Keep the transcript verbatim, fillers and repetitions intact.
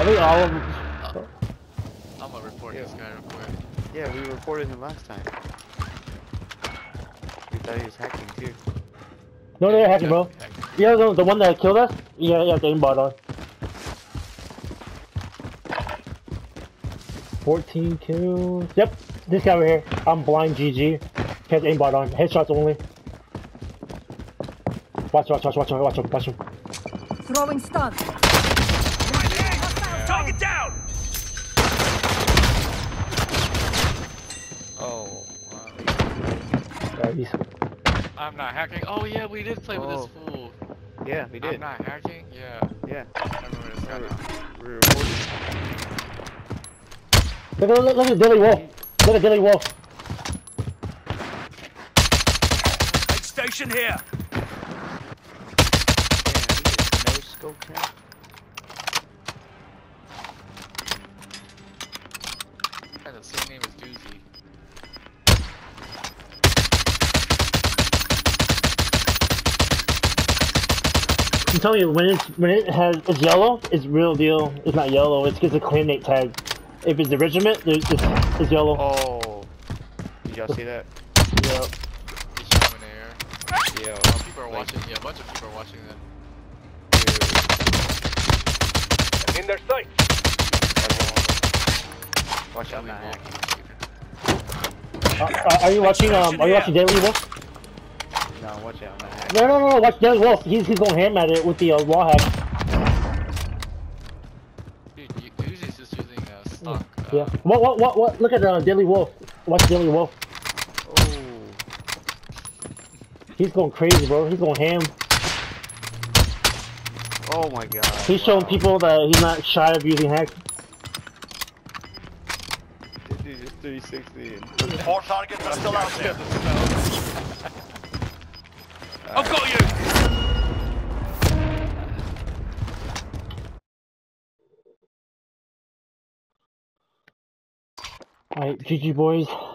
think all of them. Uh, I'm gonna report Yeah. this guy real quick. Yeah, we reported him last time. We thought he was hacking too. No, they're hacking, bro. Hacking. Yeah, the, the one that killed us? Yeah, yeah, the aimbot on. fourteen kills. Yep, this guy right here. I'm blind G G. Has aimbot on. Headshots only. Watch, watch, watch, watch, watch him, watch him. Throwing stun. Right there! Target down! Oh, wow. Yeah, he's... I'm not hacking. Oh yeah, we did play Oh. with this fool. Yeah, we I'm did. not hacking? Yeah. Yeah. I remember this guy now. We reported. Look, look, look, look at Dilly Wolf. Look at Dilly Wolf. Aid station here! No scope him. Had the same name as Doozy. I'm telling you, when it's when it has it's yellow, it's real deal. It's not yellow. It's because it's a clan name tag. If it's the regiment, it's, it's, it's yellow. Oh. Did y'all see that? Yeah. He's shooting in the air. Yeah. Oh, people are watching. Yeah, a bunch of people are watching that. In their sights! Watch out, not hacking. Uh, uh, are you watching? Um, are you watching Daily Wolf? No, watch out, not hacking. No, no, no, no. Watch Daily Wolf. He's he's going ham at it with the uh, wall hack. Dude, you- Doozy's just using uh, stock. Uh, Yeah. What? What? What? What? Look at uh, Daily Wolf. Watch Daily Wolf. Oh. He's going crazy, bro. He's going ham. Oh my god. He's showing wow. people that he's not shy of using hacks. This dude is three sixty and... More targets are still out there! I've got you! Alright, G G boys.